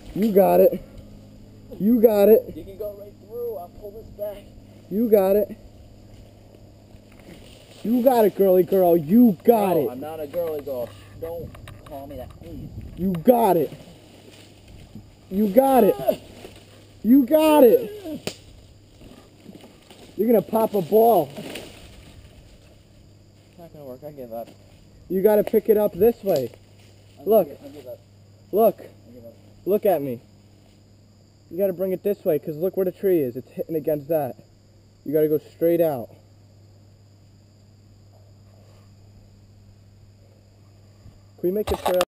You got it. You got it. You can go right through. I'll pull this back. You got it. You got it, girly girl. You got it. I'm not a girly girl. Don't call me that, please. You got it. You got it. You got it. You're gonna pop a ball. It's not gonna work. I give up. You gotta pick it up this way. Look. I give up. Look. I give up. Look at me. You gotta bring it this way, because look where the tree is. It's hitting against that. You gotta go straight out. Can we make the trail?